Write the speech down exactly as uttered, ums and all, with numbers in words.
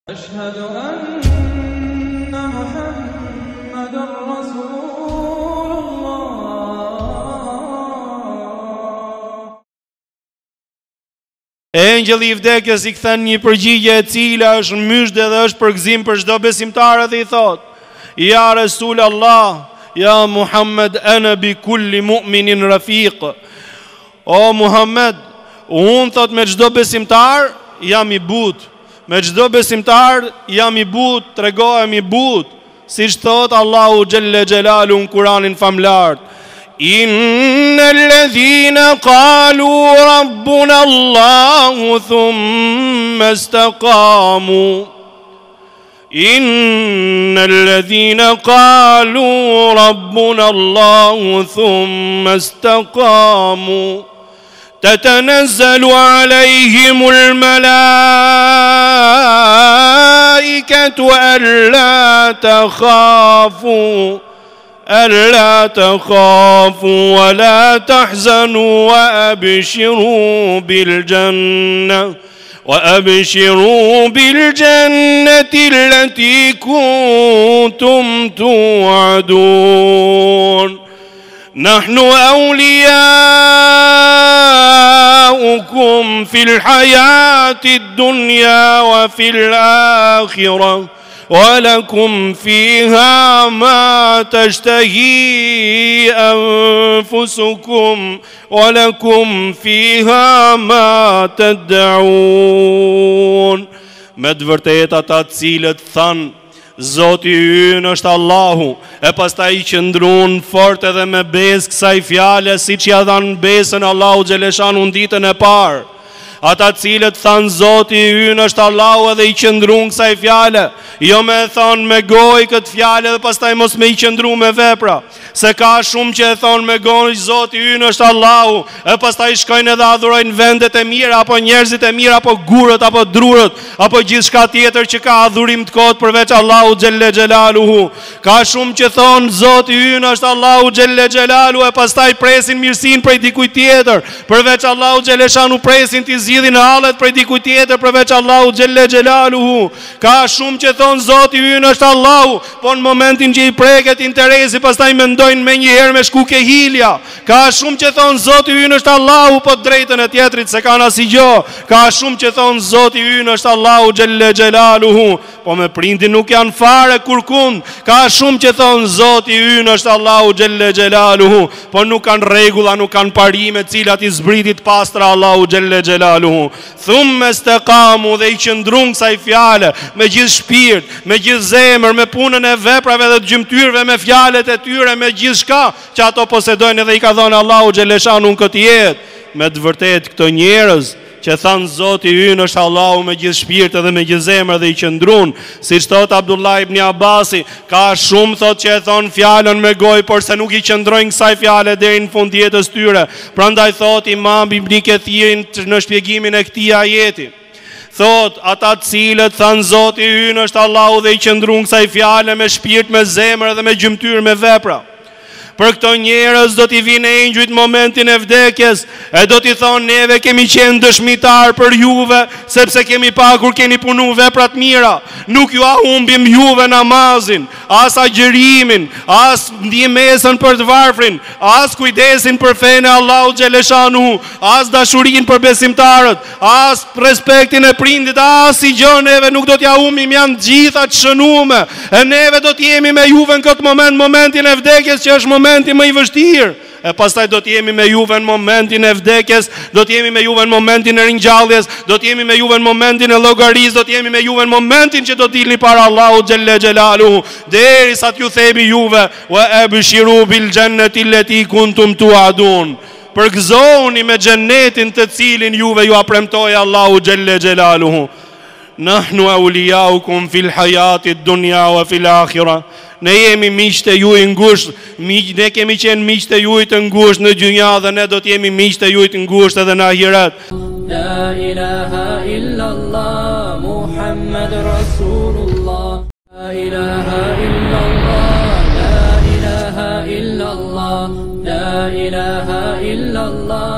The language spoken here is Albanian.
أشهد أن محمدًا رسول الله. Engjëlli i vdekjes i kthen një përgjigje e cila është myshde dhe është përgëzim për çdo besimtar dhe i thot: Ja Rasul Allah, ja Muhammed, ana bi kulli mu'minin rafiq. O Muhammed, unë thot me çdo besimtar jam i but. Me çdo besimtar jam i but, tregohem i but, siç thot Allahu xhelle xhelalu në Kur'anin famlar. Innal ladhina qalu rabbuna Allahu thumma istaqamu. Innal ladhina qalu rabbuna Allahu thumma istaqamu. تتنزل عليهم الملائكة ألا تخافوا ألا تخافوا ولا تحزنوا وأبشروا بالجنة وأبشروا بالجنة التي كنتم توعدون نحن أولياؤكم في الحياة الدنيا وفي الآخرة ولكم فيها ما تشتهي أنفسكم ولكم فيها ما تدعون. Me të vërtet ata të cilët thanë Zoti ynë është Allahu, e pastaj qëndruan fort edhe me besë kësaj fjale, siç ja dhan besën Allahu xhaleshanu në ditën e parë. Ata cilët thanë Zoti ynë është Allahu edhe i qëndruan kësaj fjale, jo me e thonë me gojë këtë fjale dhe pastaj mos me i qëndru me vepra. Se ka shumë që e thonë me gojë Zoti ynë është Allahu, e pastaj shkojnë edhe adhurojnë vendet e mira, apo njerëzit e mirë, apo gurët, apo drurët, apo gjithçka tjetër që ka adhurim të kot përveç Allahu xhelle xhelaluhu. Ka shumë që thonë Zoti ynë është Allahu xhelle xhelaluhu, e pastaj presin mirësinë prej dikujt tjetër, përveç Allahu xhaleshanu presin ti zgjidhin hallet prej dikujt tjetër përveç Allahu xhelle xhelaluhu. Ka shumë që thonë Zoti ynë është Allahu, po në momentin që i preket interesi pastaj mendojnë me njëherë me shku ke hilja. Ka shumë që thonë Zoti ynë është Allahu, po drejtën e tjetrit se kanë asgjë. Ka shumë që thonë Zoti ynë është Allahu xhelle xhelaluhu, po me prindin nuk janë fare kurkund. Ka shumë që thonë Zoti ynë është Allahu xhelle xhelaluhu, po nuk kanë rregulla, nuk kanë parime, cilat i zbritit pastra Allahu xhelle xhelaluhu. Thumë istaqamu, dhe i qëndrun kësaj fjale me gjithë shpirt, me gjithë zemër, me punën e veprave dhe të gjymtyrve, me fjalet e tyre, me gjithë shka që ato posedojnë edhe i ka dhënë Allahu xhaleshanu në këtë jetë. Me të vërtet këto njerëz që thanë Zoti ynë është Allahu me gjithë shpirt dhe me gjithë zemër dhe i qëndrun, siç thot Abdullah ibn Abasi, ka shumë thot që e thonë fjalën me gojë, por se nuk i qëndrojnë kësaj fjale deri në fund jetës tyre. Prandaj thot Imam Ibn Kathirin në shpjegimin e këtij ajeti, thot ata të cilët thanë Zoti ynë është Allahu dhe i qëndrun kësaj fjale me shpirt, me zemër dhe me gjymtyr, me vepra. Për këto njerëz do t'i vinë engjujt momentin e vdekjes, e do t'i thonë neve kemi qenë dëshmitar për juve, sepse kemi pa kur keni punu veprat mira. Nuk ju a humbim juve namazin, as agjërimin, as ndjemesën për të varfrin, as kujdesin për fenë Allahu xhaleshanu, as dashurin për besimtarët, as respektin e prindit, as i gjë neve nuk do t'ja humbim, janë gjitha të shënume. E neve do t'jemi me juve në këtë moment, momentin e vdekjes që është momenti më i vështirë. E pastaj do t'jemi me juve në momentin e vdekjes, do t'jemi me juve në momentin e ringjalljes, do t'jemi me juve në momentin e llogarisë, do t'jemi me juve në momentin që do t'ilni para Allahu xhelle xhelaluhu, derisa t'ju themi juve wa abshiru bil jannati allati kuntum tu'adun. Përgëzoni me xhenetin të cilin juve ju apremtoi Allahu xhelle xhelaluhu. Nahnu awliyaukum fil hayati dunya wa fil akhirah. Ne jemi miqtë e juaj ngushtë, ne kemi qenë miqtë e juaj të ngushtë në dynja dhe ne do të jemi miqtë e juaj të ngushtë edhe në ahiret. La ilaha illallah Muhammed Rasulullah. La ilaha illallah, la ilaha illallah, la ilaha illallah.